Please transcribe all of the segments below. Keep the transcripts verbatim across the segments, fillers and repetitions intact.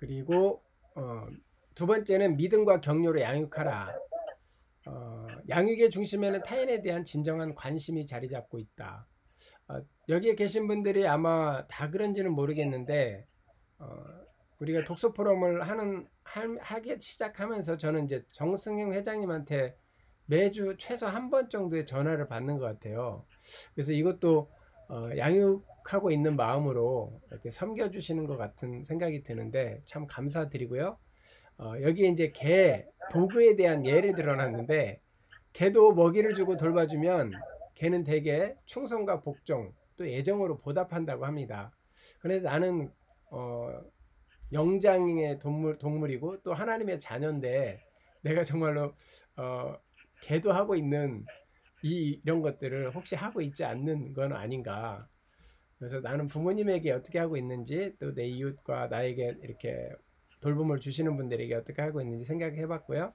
그리고 어, 두 번째는 믿음과 격려로 양육하라. 어, 양육의 중심에는 타인에 대한 진정한 관심이 자리 잡고 있다. 어, 여기에 계신 분들이 아마 다 그런지는 모르겠는데 어, 우리가 독서 포럼을 하는 하, 하기 시작하면서 저는 이제 정승영 회장님한테 매주 최소 한 번 정도의 전화를 받는 것 같아요. 그래서 이것도 어, 양육하고 있는 마음으로 이렇게 섬겨주시는 것 같은 생각이 드는데 참 감사드리고요. 어, 여기에 이제 개 도구에 대한 예를 들어놨는데, 개도 먹이를 주고 돌봐주면 개는 대개 충성과 복종 또 애정으로 보답한다고 합니다. 그런데 나는 어, 영장의 동물, 동물이고 또 하나님의 자녀인데 내가 정말로 어, 개도 하고 있는 이, 이런 것들을 혹시 하고 있지 않는 건 아닌가. 그래서 나는 부모님에게 어떻게 하고 있는지 또 내 이웃과 나에게 이렇게 돌봄을 주시는 분들에게 어떻게 하고 있는지 생각해 봤고요.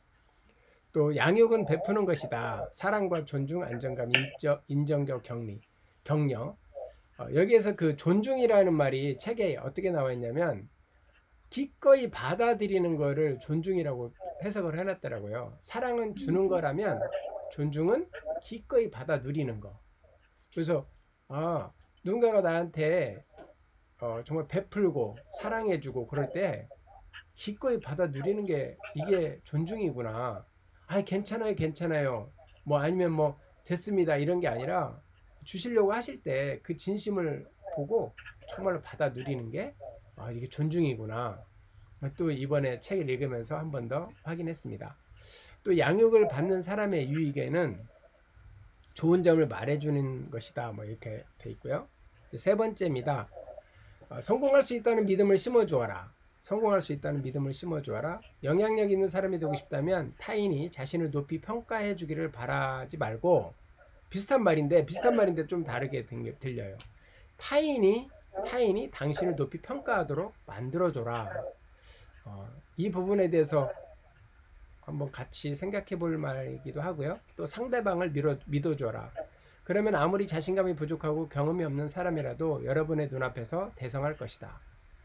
또 양육은 베푸는 것이다. 사랑과 존중, 안정감, 인정, 인정적 격리, 격려. 어, 여기에서 그 존중이라는 말이 책에 어떻게 나와 있냐면 기꺼이 받아들이는 거를 존중이라고 해석을 해놨더라고요. 사랑은 주는 거라면 존중은 기꺼이 받아 누리는 거. 그래서 아, 누군가가 나한테 어, 정말 베풀고 사랑해주고 그럴 때 기꺼이 받아 누리는 게 이게 존중이구나. 아, 괜찮아요, 괜찮아요. 뭐 아니면 뭐 됐습니다 이런 게 아니라 주시려고 하실 때 그 진심을 보고 정말로 받아 누리는 게 아, 이게 존중이구나. 또 이번에 책을 읽으면서 한 번 더 확인했습니다. 또 양육을 받는 사람의 유익에는 좋은 점을 말해주는 것이다. 뭐 이렇게 돼 있고요. 세 번째입니다. 어, 성공할 수 있다는 믿음을 심어주어라. 성공할 수 있다는 믿음을 심어주어라. 영향력 있는 사람이 되고 싶다면 타인이 자신을 높이 평가해 주기를 바라지 말고, 비슷한 말인데 비슷한 말인데 좀 다르게 들려요. 타인이 타인이 당신을 높이 평가하도록 만들어줘라. 어, 이 부분에 대해서 한번 같이 생각해 볼 말이기도 하고요. 또 상대방을 믿어, 믿어줘라. 그러면 아무리 자신감이 부족하고 경험이 없는 사람이라도 여러분의 눈앞에서 대성할 것이다.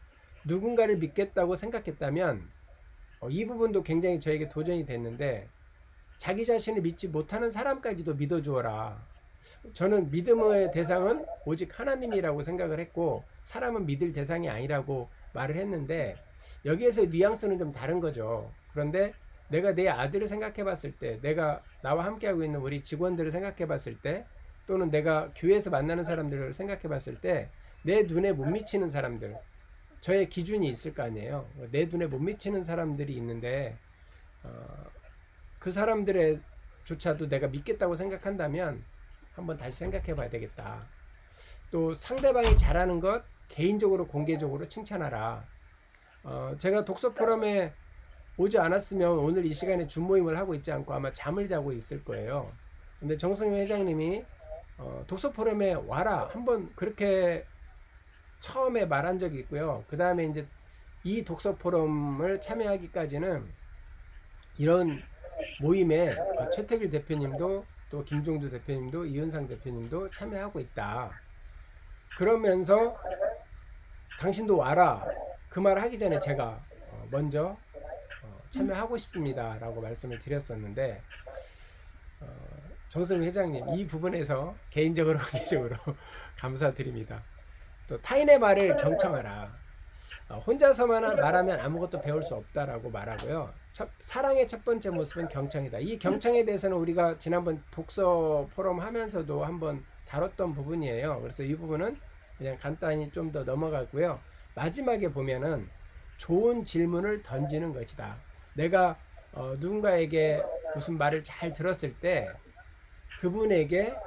누군가를 믿겠다고 생각했다면 어, 이 부분도 굉장히 저에게 도전이 됐는데, 자기 자신을 믿지 못하는 사람까지도 믿어주어라. 저는 믿음의 대상은 오직 하나님이라고 생각을 했고 사람은 믿을 대상이 아니라고 말을 했는데, 여기에서 뉘앙스는 좀 다른 거죠. 그런데 내가 내 아들을 생각해 봤을 때, 내가 나와 함께 하고 있는 우리 직원들을 생각해 봤을 때, 또는 내가 교회에서 만나는 사람들을 생각해 봤을 때 내 눈에 못 미치는 사람들, 저의 기준이 있을 거 아니에요. 내 눈에 못 미치는 사람들이 있는데 어, 그 사람들의 조차도 내가 믿겠다고 생각한다면 한번 다시 생각해 봐야 되겠다. 또 상대방이 잘하는 것 개인적으로 공개적으로 칭찬하라. 어, 제가 독서 포럼에 오지 않았으면 오늘 이 시간에 줌 모임을 하고 있지 않고 아마 잠을 자고 있을 거예요. 근데 정승윤 회장님이 어, 독서 포럼에 와라 한번 그렇게 처음에 말한 적이 있고요. 그 다음에 이제 이 독서 포럼을 참여하기까지는 이런 모임에 최태길 대표님도 또 김종주 대표님도 이은상 대표님도 참여하고 있다. 그러면서 당신도 와라 그 말 하기 전에 제가 먼저 참여하고 싶습니다 라고 말씀을 드렸었는데, 어, 정승 회장님 이 부분에서 개인적으로 개인적으로 감사드립니다. 또 타인의 말을 경청하라. 어, 혼자서만 말하면 아무것도 배울 수 없다라고 말하고요. 첫, 사랑의 첫 번째 모습은 경청이다. 이 경청에 대해서는 우리가 지난번 독서 포럼 하면서도 한번 다뤘던 부분이에요. 그래서 이 부분은 그냥 간단히 좀 더 넘어가고요. 마지막에 보면은 좋은 질문을 던지는 것이다. 내가 어, 누군가에게 무슨 말을 잘 들었을 때 그분에게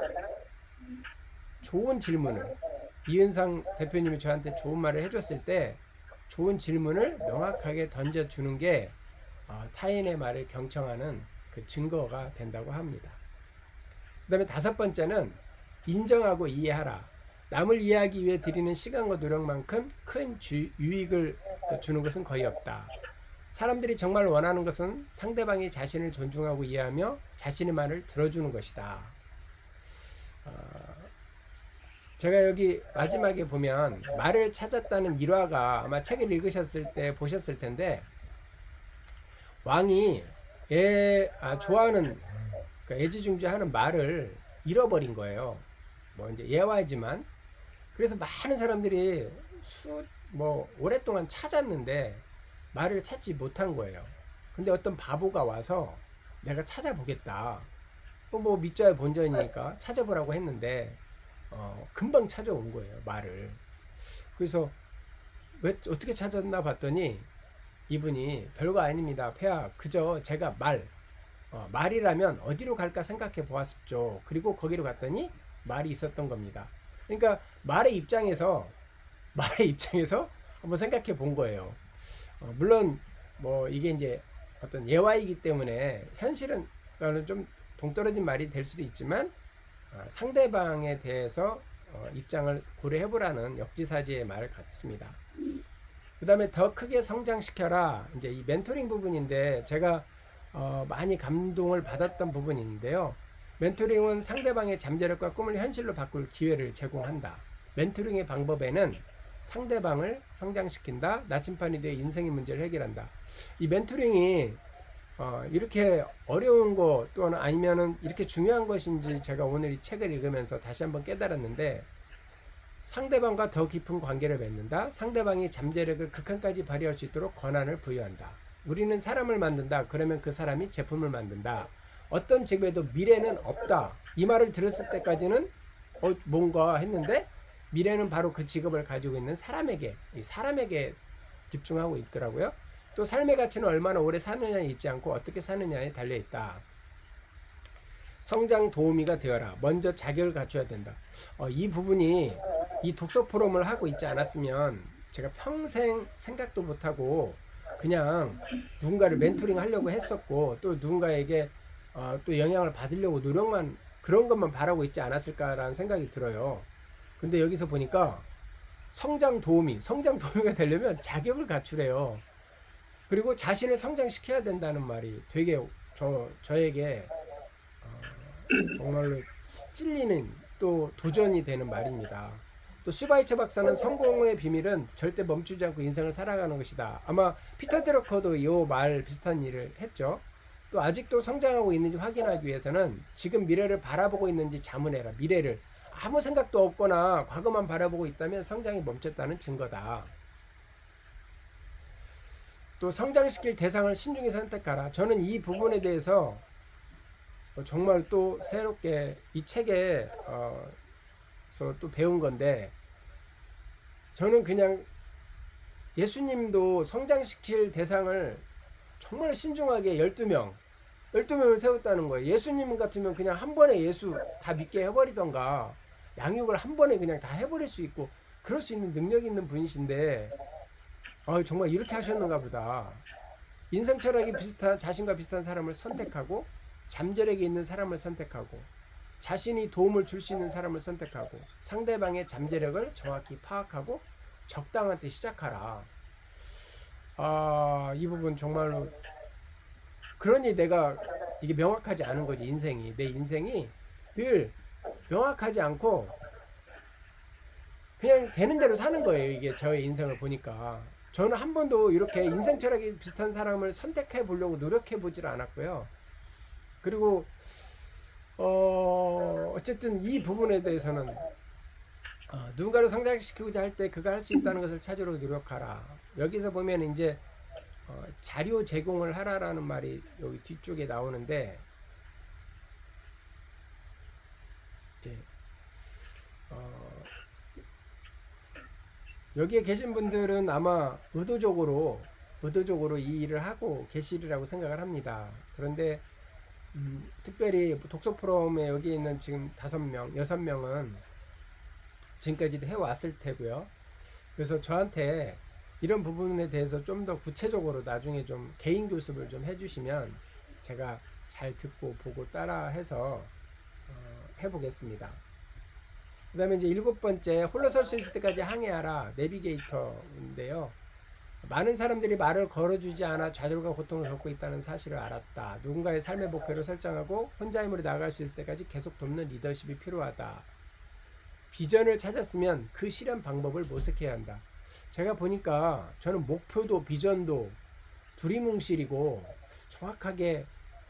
좋은 질문을, 이은상 대표님이 저한테 좋은 말을 해줬을 때 좋은 질문을 명확하게 던져주는 게 어, 타인의 말을 경청하는 그 증거가 된다고 합니다. 그 다음에 다섯 번째는 인정하고 이해하라. 남을 이해하기 위해 드리는 시간과 노력만큼 큰 주, 유익을 주는 것은 거의 없다. 사람들이 정말 원하는 것은 상대방이 자신을 존중하고 이해하며 자신의 말을 들어주는 것이다. 어, 제가 여기 마지막에 보면 말을 찾았다는 일화가 아마 책을 읽으셨을 때 보셨을 텐데, 왕이 애, 아, 좋아하는 그 애지중지하는 말을 잃어버린 거예요. 뭐 이제 예화지만. 그래서 많은 사람들이 수 뭐 오랫동안 찾았는데 말을 찾지 못한 거예요. 근데 어떤 바보가 와서 내가 찾아보겠다. 또 뭐 믿자야 본전이니까 찾아보라고 했는데 어, 금방 찾아온 거예요, 말을. 그래서 왜 어떻게 찾았나 봤더니 이분이 별거 아닙니다. 폐하 그저 제가 말 어, 말이라면 어디로 갈까 생각해 보았죠. 그리고 거기로 갔더니 말이 있었던 겁니다. 그러니까 말의 입장에서 말의 입장에서 한번 생각해 본 거예요. 어, 물론 뭐 이게 이제 어떤 예화이기 때문에 현실은 좀 동떨어진 말이 될 수도 있지만 어, 상대방에 대해서 어, 입장을 고려해 보라는 역지사지의 말 같습니다. 그 다음에 더 크게 성장시켜라. 이제 이 멘토링 부분인데 제가 어, 많이 감동을 받았던 부분인데요. 멘토링은 상대방의 잠재력과 꿈을 현실로 바꿀 기회를 제공한다. 멘토링의 방법에는 상대방을 성장시킨다. 나침반이 되어 인생의 문제를 해결한다. 이 멘토링이 어, 이렇게 어려운 거 또는 아니면은 이렇게 중요한 것인지 제가 오늘 이 책을 읽으면서 다시 한번 깨달았는데, 상대방과 더 깊은 관계를 맺는다. 상대방이 잠재력을 극한까지 발휘할 수 있도록 권한을 부여한다. 우리는 사람을 만든다. 그러면 그 사람이 제품을 만든다. 어떤 직업에도 미래는 없다. 이 말을 들었을 때까지는 어, 뭔가 했는데, 미래는 바로 그 직업을 가지고 있는 사람에게, 이 사람에게 집중하고 있더라고요. 또 삶의 가치는 얼마나 오래 사느냐에 있지 않고 어떻게 사느냐에 달려있다. 성장 도우미가 되어라. 먼저 자격을 갖춰야 된다. 어, 이 부분이 이 독서 포럼을 하고 있지 않았으면 제가 평생 생각도 못하고 그냥 누군가를 멘토링 하려고 했었고, 또 누군가에게 어, 또 영향을 받으려고 노력만, 그런 것만 바라고 있지 않았을까라는 생각이 들어요. 근데 여기서 보니까 성장 도우미, 성장 도우미가 되려면 자격을 갖추래요. 그리고 자신을 성장시켜야 된다는 말이 되게 저, 저에게 어, 정말로 찔리는, 또 도전이 되는 말입니다. 또 슈바이처 박사는 성공의 비밀은 절대 멈추지 않고 인생을 살아가는 것이다. 아마 피터 드러커도 이 말 비슷한 일을 했죠. 또 아직도 성장하고 있는지 확인하기 위해서는 지금 미래를 바라보고 있는지 자문해라. 미래를 아무 생각도 없거나 과거만 바라보고 있다면 성장이 멈췄다는 증거다. 또 성장시킬 대상을 신중히 선택하라. 저는 이 부분에 대해서 정말 또 새롭게 이 책에서 또 배운 건데, 저는 그냥 예수님도 성장시킬 대상을 정말 신중하게 열두 명 열두 명을 세웠다는 거예요. 예수님 같으면 그냥 한 번에 예수 다 믿게 해버리던가 양육을 한 번에 그냥 다 해버릴 수 있고 그럴 수 있는 능력 있는 분이신데, 아, 정말 이렇게 하셨는가 보다. 인생 철학이 비슷한, 자신과 비슷한 사람을 선택하고, 잠재력이 있는 사람을 선택하고, 자신이 도움을 줄 수 있는 사람을 선택하고, 상대방의 잠재력을 정확히 파악하고 적당한 때 시작하라. 아, 이 부분 정말로, 그러니 내가 이게 명확하지 않은 거지. 인생이, 내 인생이 늘 명확하지 않고 그냥 되는 대로 사는 거예요. 이게 저의 인생을 보니까 저는 한 번도 이렇게 인생 철학이 비슷한 사람을 선택해 보려고 노력해 보질 않았고요. 그리고 어 어쨌든 이 부분에 대해서는 어, 누군가를 성장시키고자 할 때 그가 할 수 있다는 것을 찾으려 노력하라. 여기서 보면 이제 어, 자료 제공을 하라라는 말이 여기 뒤쪽에 나오는데, 예. 어, 여기에 계신 분들은 아마 의도적으로 의도적으로 이 일을 하고 계시리라고 생각을 합니다. 그런데 음, 특별히 독서 포럼에 여기 있는 지금 다섯 명, 여섯 명은 지금까지도 해왔을 테고요. 그래서 저한테 이런 부분에 대해서 좀 더 구체적으로 나중에 좀 개인 교습을 좀 해주시면 제가 잘 듣고 보고 따라해서 어, 해보겠습니다. 그 다음에 이제 일곱 번째, 홀로 설 수 있을 때까지 항해하라. 내비게이터인데요. 많은 사람들이 말을 걸어주지 않아 좌절과 고통을 겪고 있다는 사실을 알았다. 누군가의 삶의 목표를 설정하고 혼자 힘으로 나아갈 수 있을 때까지 계속 돕는 리더십이 필요하다. 비전을 찾았으면 그 실현 방법을 모색해야 한다. 제가 보니까 저는 목표도 비전도 두리뭉실이고 정확하게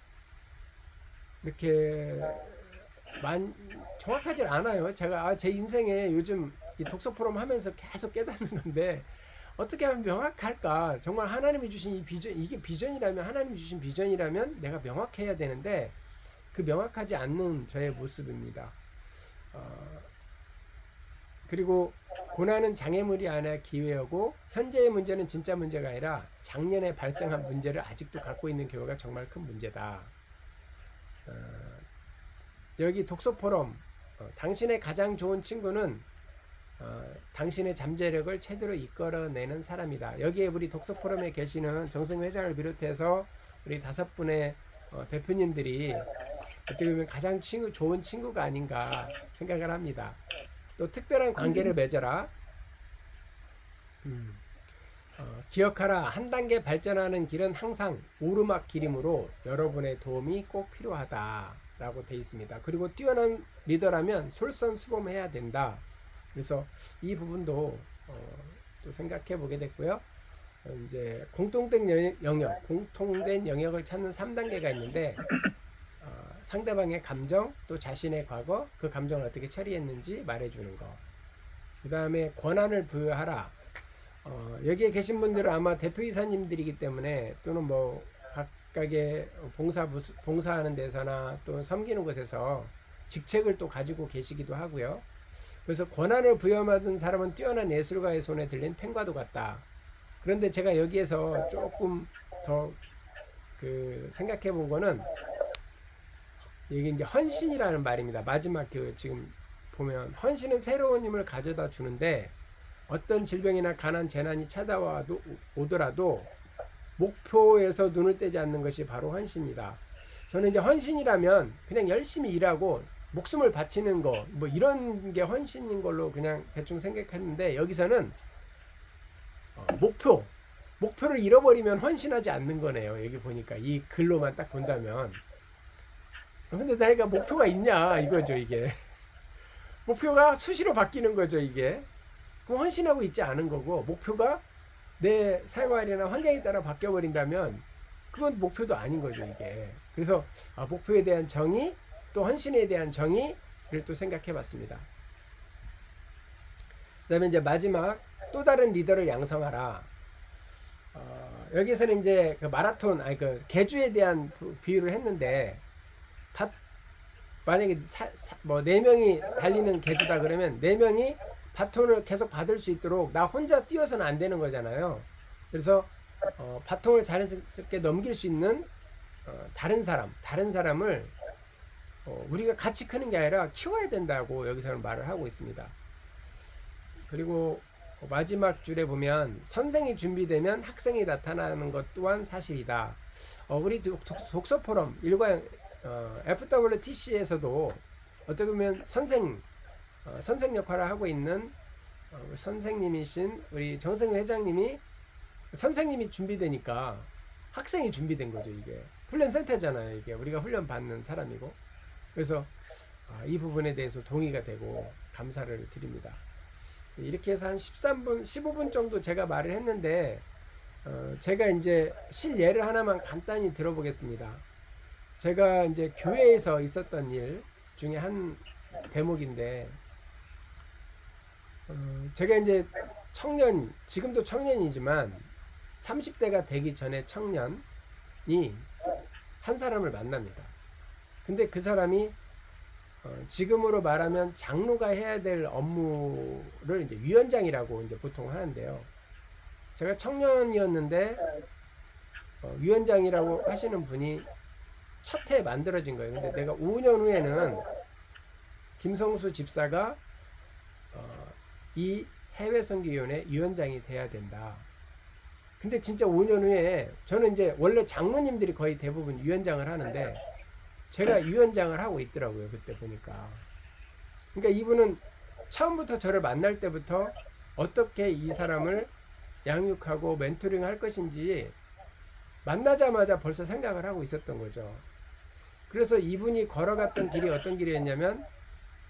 이렇게 만 정확하지 않아요. 제가 아, 제 인생에 요즘 이 독서 포럼 하면서 계속 깨닫는 건데 어떻게 하면 명확할까? 정말 하나님이 주신 이 비전, 이게 비전이라면, 하나님이 주신 비전이라면 내가 명확해야 되는데 그 명확하지 않는 저의 모습입니다. 어, 그리고 고난은 장애물이 아니라 기회였고 현재의 문제는 진짜 문제가 아니라 작년에 발생한 문제를 아직도 갖고 있는 경우가 정말 큰 문제다. 어, 여기 독서 포럼, 어, 당신의 가장 좋은 친구는 어, 당신의 잠재력을 최대로 이끌어내는 사람이다. 여기에 우리 독서 포럼에 계시는 정승 회장을 비롯해서 우리 다섯 분의 어, 대표님들이 어떻게 보면 가장 친구, 좋은 친구가 아닌가 생각을 합니다. 또 특별한 관계를 맺어라. 음, 어, 기억하라. 한 단계 발전하는 길은 항상 오르막 길이므로 여러분의 도움이 꼭 필요하다 라고 되어 있습니다. 그리고 뛰어난 리더라면 솔선수범해야 된다. 그래서 이 부분도 어, 또 생각해 보게 됐고요. 어, 이제 공통된 영역, 공통된 영역을 찾는 삼 단계가 있는데 어, 상대방의 감정, 또 자신의 과거, 그 감정을 어떻게 처리했는지 말해주는 거. 그 다음에 권한을 부여하라. 어, 여기에 계신 분들은 아마 대표이사님들이기 때문에 또는 뭐 각각의 봉사, 봉사하는 데서나 또 섬기는 곳에서 직책을 또 가지고 계시기도 하고요. 그래서 권한을 부여받은 사람은 뛰어난 예술가의 손에 들린 펜과도 같다. 그런데 제가 여기에서 조금 더 그 생각해 본 거는 이게 이제 헌신이라는 말입니다. 마지막 그 지금 보면 헌신은 새로운 힘을 가져다 주는데 어떤 질병이나 가난 재난이 찾아와도 오더라도 목표에서 눈을 떼지 않는 것이 바로 헌신이다. 저는 이제 헌신이라면 그냥 열심히 일하고 목숨을 바치는 거, 뭐 이런 게 헌신인 걸로 그냥 대충 생각했는데 여기서는 어, 목표, 목표를 잃어버리면 헌신하지 않는 거네요. 여기 보니까 이 글로만 딱 본다면. 근데 내가 목표가 있냐 이거죠. 이게 목표가 수시로 바뀌는 거죠. 이게 그럼 헌신하고 있지 않은 거고, 목표가 내 생활이나 환경에 따라 바뀌어 버린다면 그건 목표도 아닌 거죠. 이게 그래서 아, 목표에 대한 정의, 또 헌신에 대한 정의를 또 생각해 봤습니다. 그 다음에 이제 마지막, 또 다른 리더를 양성하라. 어, 여기서는 이제 그 마라톤, 아니 그 계주에 대한 비유를 했는데, 다, 만약에 뭐 네 명이 달리는 계주다 그러면 네 명이 바톤을 계속 받을 수 있도록 나 혼자 뛰어서는 안 되는 거잖아요. 그래서 어, 바통을 자연스럽게 넘길 수 있는 어, 다른 사람, 다른 사람을 어, 우리가 같이 크는 게 아니라 키워야 된다고 여기서는 말을 하고 있습니다. 그리고 마지막 줄에 보면 선생이 준비되면 학생이 나타나는 것 또한 사실이다. 어, 우리 독, 독, 독서 포럼 일과 어, 에프더블유티씨에서도 어떻게 보면 선생 어, 선생 역할을 하고 있는 어, 선생님이신 우리 정승 회장님이 선생님이 준비되니까 학생이 준비된 거죠. 이게 훈련 센터잖아요. 이게 우리가 훈련 받는 사람이고, 그래서 아, 이 부분에 대해서 동의가 되고 감사를 드립니다. 이렇게 해서 한 십삼 분, 십오 분 정도 제가 말을 했는데 어, 제가 이제 실예를 하나만 간단히 들어보겠습니다. 제가 이제 교회에서 있었던 일 중에 한 대목인데, 어, 제가 이제 청년, 지금도 청년이지만 삼십 대가 되기 전에 청년이 한 사람을 만납니다. 근데 그 사람이 어, 지금으로 말하면 장로가 해야 될 업무를 이제 위원장이라고 이제 보통 하는데요. 제가 청년이었는데 어, 위원장이라고 하시는 분이 첫 해 만들어진 거예요. 근데 내가 오 년 후에는 김성수 집사가 어, 이 해외선교위원회 위원장이 돼야 된다. 근데 진짜 오 년 후에 저는 이제 원래 장로님들이 거의 대부분 위원장을 하는데 제가 위원장을 하고 있더라고요. 그때 보니까. 그러니까 이분은 처음부터 저를 만날 때부터 어떻게 이 사람을 양육하고 멘토링 할 것인지 만나자마자 벌써 생각을 하고 있었던 거죠. 그래서 이분이 걸어갔던 길이 어떤 길이었냐면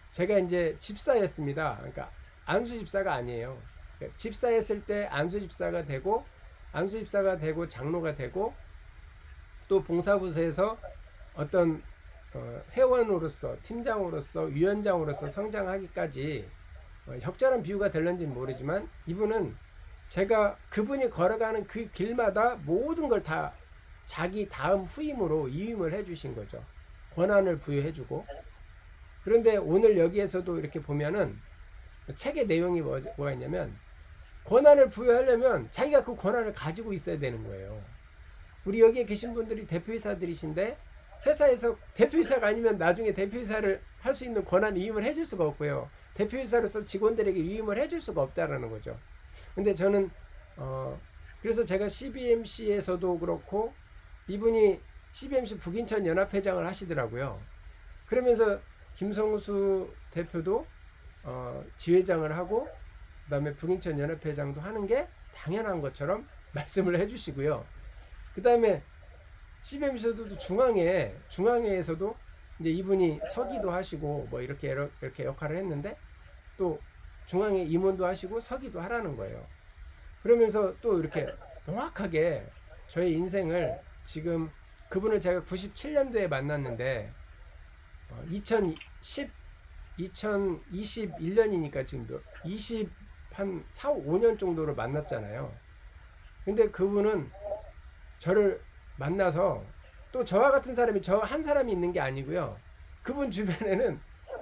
제가 이제 집사였습니다. 그러니까 안수 집사가 아니에요. 집사였을 때 안수 집사가 되고, 안수 집사가 되고 장로가 되고, 또 봉사부서에서 어떤 어, 회원으로서, 팀장으로서, 위원장으로서 성장하기까지 어, 적절한 비유가 될런지는 모르지만, 이분은 제가 그분이 걸어가는 그 길마다 모든 걸 다 자기 다음 후임으로 위임을 해주신 거죠. 권한을 부여해주고. 그런데 오늘 여기에서도 이렇게 보면은 책의 내용이 뭐, 뭐가 있냐면, 권한을 부여하려면 자기가 그 권한을 가지고 있어야 되는 거예요. 우리 여기에 계신 분들이 대표이사들이신데, 회사에서 대표이사가 아니면 나중에 대표이사를 할 수 있는 권한 위임을 해줄 수가 없고요. 대표이사로서 직원들에게 위임을 해줄 수가 없다라는 거죠. 근데 저는 어 그래서 제가 씨비엠씨에서도 그렇고, 이분이 씨비엠씨 북인천 연합회장을 하시더라고요. 그러면서 김성수 대표도 어 지회장을 하고, 그 다음에 북인천 연합회장도 하는 게 당연한 것처럼 말씀을 해주시고요. 그 다음에 씨비엠씨에서도 중앙회, 중앙회에서도 이제 이분이 서기도 하시고 뭐 이렇게 이렇게 역할을 했는데, 또 중앙회 임원도 하시고 서기도 하라는 거예요. 그러면서 또 이렇게 명확하게 저의 인생을, 지금 그분을 제가 구십칠 년도에 만났는데 어, 이천십, 이천이십일 년이니까 지금 이십, 한 사, 오 년 정도로 만났잖아요. 근데 그분은 저를 만나서, 또 저와 같은 사람이 저 한 사람이 있는 게 아니고요. 그분 주변에는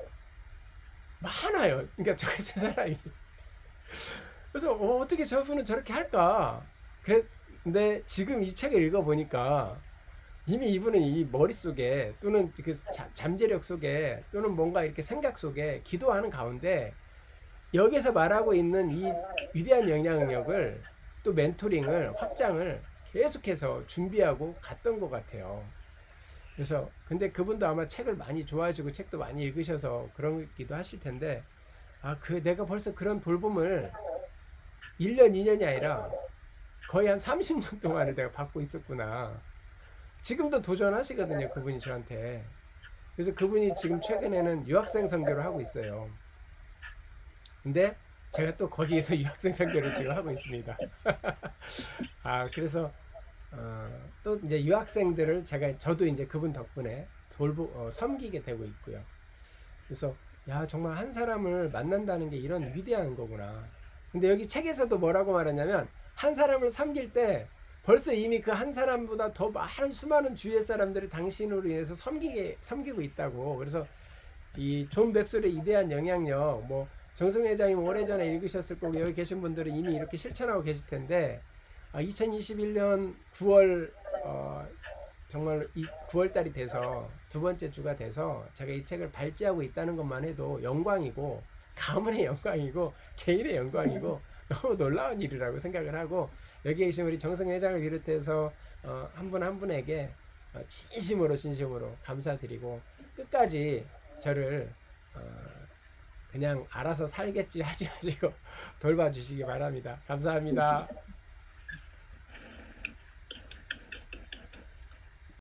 많아요. 그러니까 저 같은 사람이. 그래서 어, 어떻게 저분은 저렇게 할까? 근데 지금 이 책을 읽어보니까 이미 이분은 이 머릿속에, 또는 그 잠재력 속에, 또는 뭔가 이렇게 생각 속에 기도하는 가운데 여기서 말하고 있는 이 위대한 영향력을, 또 멘토링을, 확장을 계속해서 준비하고 갔던 것 같아요. 그래서 근데 그분도 아마 책을 많이 좋아하시고 책도 많이 읽으셔서 그런기도 하실 텐데, 아, 그 내가 벌써 그런 돌봄을 일 년, 이 년이 아니라 거의 한 삼십 년 동안을 내가 받고 있었구나. 지금도 도전하시거든요, 그분이 저한테. 그래서 그분이 지금 최근에는 유학생 선교를 하고 있어요. 근데 제가 또 거기에서 유학생 선교를 지금 하고 있습니다. 아, 그래서 어, 또 이제 유학생들을 제가, 저도 이제 그분 덕분에 돌보 어, 섬기게 되고 있고요. 그래서 야, 정말 한 사람을 만난다는 게 이런 위대한 거구나. 근데 여기 책에서도 뭐라고 말하냐면, 한 사람을 섬길 때 벌써 이미 그 한 사람보다 더 많은 수많은 주위의 사람들을 당신으로 인해서 섬기게 섬기고 있다고. 그래서 이 존 백솔의 위대한 영향력, 뭐 정성 회장님 오래전에 읽으셨을 거고, 여기 계신 분들은 이미 이렇게 실천하고 계실 텐데, 아, 이천이십일 년 구월 어, 정말 이 구월 달이 돼서 두 번째 주가 돼서 제가 이 책을 발제하고 있다는 것만 해도 영광이고, 가문의 영광이고, 개인의 영광이고, 너무 놀라운 일이라고 생각을 하고, 여기 계신 우리 정성 회장을 비롯해서 어, 한 분 한 분에게 어, 진심으로 진심으로 감사드리고, 끝까지 저를 어, 그냥 알아서 살겠지 하지 마시고 돌봐주시기 바랍니다. 감사합니다.